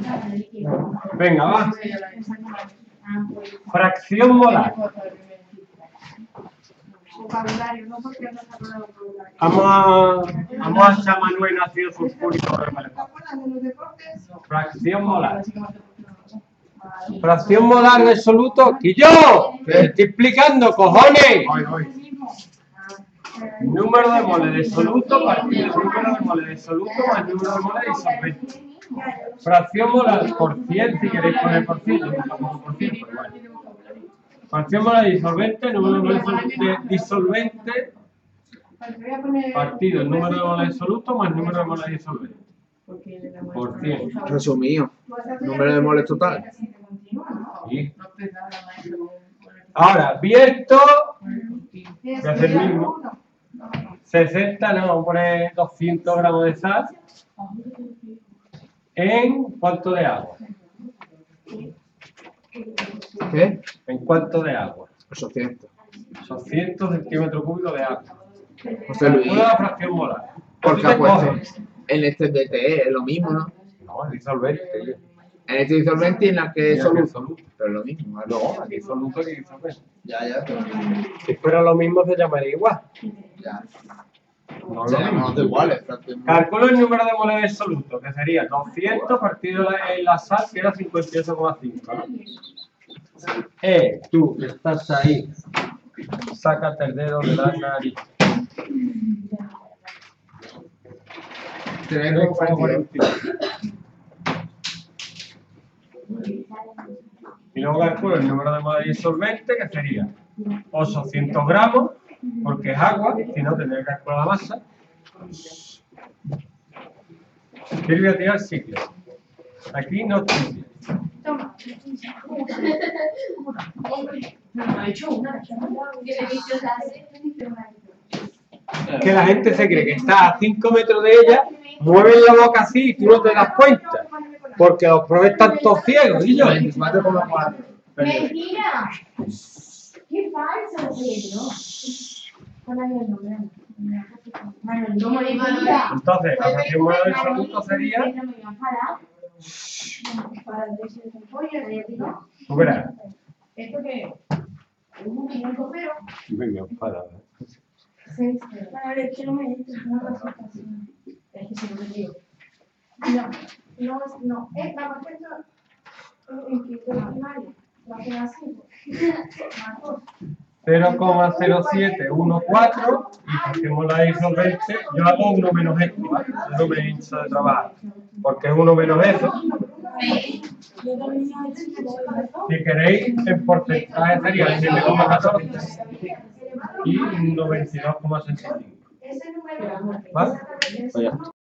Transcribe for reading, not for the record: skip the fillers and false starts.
Venga, va. Fracción molar. Vamos a echar Manuel nacido sulfúrico. Fracción molar. Fracción molar de soluto. ¡Y yo! ¡Te estoy explicando, cojones! Número de moles de soluto partido el número de moles de soluto más número de moles de disolvente. Fracción molar por 100, si queréis poner por 100, yo no pongo por 100, pero bueno. Fracción molar de disolvente, número de moles de disolvente partido el número de moles de soluto más número de moles de disolvente. Por 100. Resumido. Número de moles total. Sí. Ahora, vierto, voy a hacer el mismo. 60, no, vamos a poner 200 gramos de sal. ¿En cuánto de agua? ¿Qué? ¿En cuánto de agua? 800. 200 centímetros cúbicos de agua. José Luis. Calcula la fracción molar. Porque ha puesto en este DTE, es lo mismo, ¿no? No, es disolvente. En este disolvente y en la que es Mira que soluto. Pero es lo mismo, ¿vale? No, aquí soluto y disolvente. Ya, pero... Si fuera lo mismo, se llamaría igual. Ya. No O sea, lo mismo. no iguales. Calculo el número de moles de soluto, que sería 200 partido en la sal, que era 58,5, ¿no? Tú que estás ahí, sácate el dedo de la nariz. 3,42. Y luego calculo el número de moles de disolvente, que sería 800 gramos, porque es agua, si no tendría que calcular la masa. Yo voy a tirar ciclo. Aquí no ciclo. Que la gente se cree que está a 5 metros de ella, mueven la boca así y tú no te das cuenta. Porque los probes están todos ciegos, y yo. 24,4. ¡Mentira! ¡Qué falso, Pedro! Entonces, la fracción molar del soluto sería. Tú verás. ¿Esto qué? Un copero. Venga, para. A ver, es que no me entra. Es que se lo digo. No. Es la respuesta en quinto de primaria. Va a ser así. 0,0714 y fracción molar de disolvente, yo hago 1 menos esto, ¿vale? Yo no me hincho de trabajar, porque es 1 menos eso. Si queréis, en porcentaje sería 7,14 y 92,65. ¿Vale?